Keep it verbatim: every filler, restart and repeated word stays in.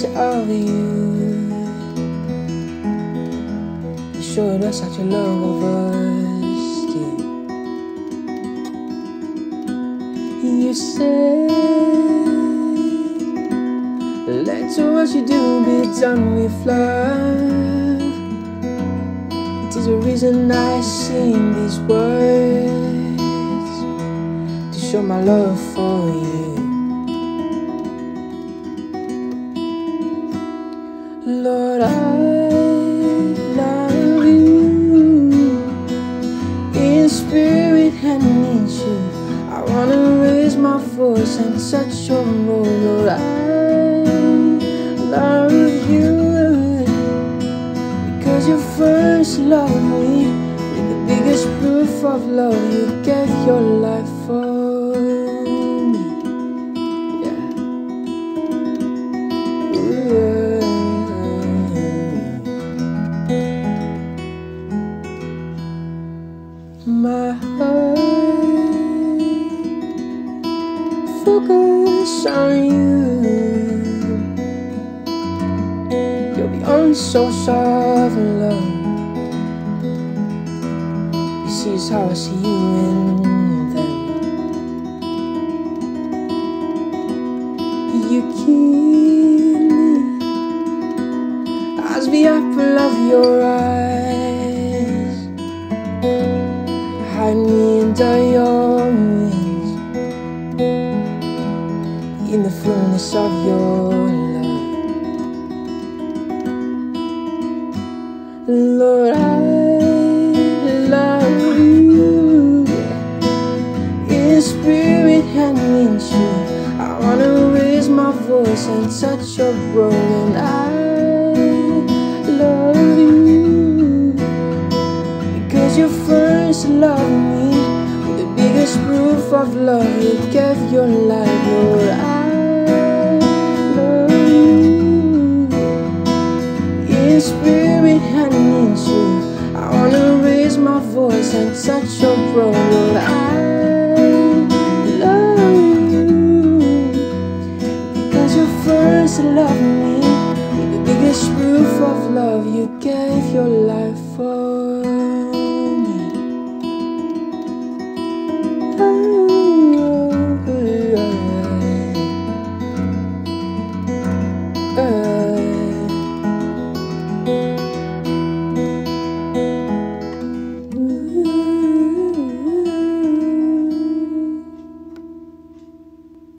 piece of you. You showed us such a love of us, dear. You said, let what you do be done with love. It is the reason I sing these words, to show my love for you. Lord, I love you in spirit and in truth. I wanna raise my voice and touch your roll. Lord, I love you because you first loved me with the biggest proof of love. You gave your life for me. Yeah. Yeah. My heart focus on you. You're beyond source of love. This is how I see you in them. You keep me as the apple of your eyes. Hide me under your wings, in the fullness of your love. Lord, I love you in spirit and in truth. I wanna raise my voice and touch your roll. And I love you because you first loved me with the biggest proof of love. You gave your life, Lord. I love you in spirit and in truth. I wanna raise my voice and touch your roll. Lord, I love you because you first loved me with the biggest proof of love. You gave your life for